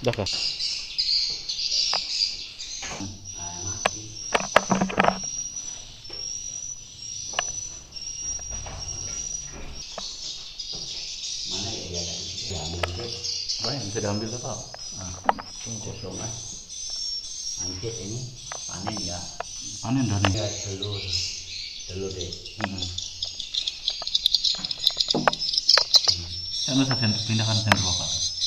Udah kah? Mana ya dia tadi? Diambil deh. Banyak bisa diambil tuh Pak. Nah, kosong ah. Anjir ini panen ya. Panen dah nih. Ya telur, telur deh. Saya nggak usah pindahkan senter Bapak.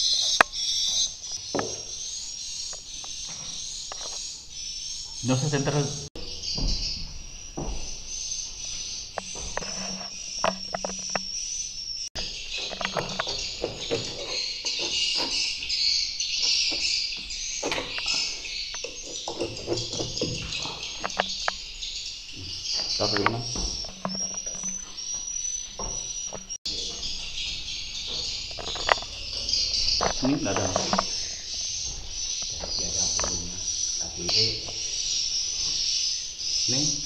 Nggak usah senter. Taruh di mana? Ini nggak ada. Jadi ada burungnya. Tapi Ini